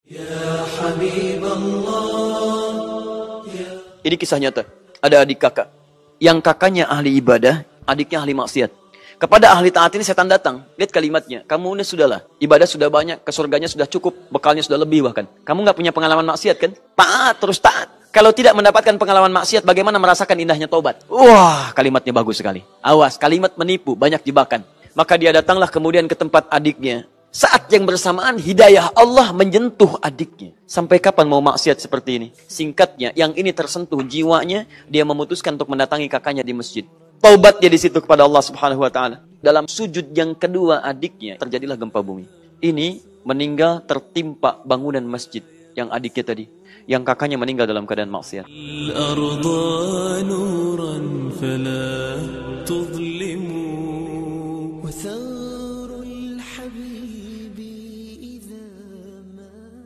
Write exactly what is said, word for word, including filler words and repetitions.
Ya Habiballah. Ini kisah nyata. Ada adik kakak. Yang kakaknya ahli ibadah, adiknya ahli maksiat. Kepada ahli taat ini setan datang. Lihat kalimatnya. Kamu ini sudahlah. Ibadah sudah banyak. Ke surganya sudah cukup. Bekalnya sudah lebih bahkan. Kamu nggak punya pengalaman maksiat kan? Taat, terus taat. Kalau tidak mendapatkan pengalaman maksiat, bagaimana merasakan indahnya taubat? Wah, kalimatnya bagus sekali. Awas, kalimat menipu. Banyak jebakan. Maka dia datanglah kemudian ke tempat adiknya. Saat yang bersamaan hidayah Allah menyentuh adiknya. Sampai kapan mau maksiat seperti ini? Singkatnya, yang ini tersentuh jiwanya, dia memutuskan untuk mendatangi kakaknya di masjid. Taubat dia di situ kepada Allah Subhanahu wa taala. Dalam sujud yang kedua adiknya terjadilah gempa bumi. Ini meninggal tertimpa bangunan masjid yang adiknya tadi. Yang kakaknya meninggal dalam keadaan maksiat.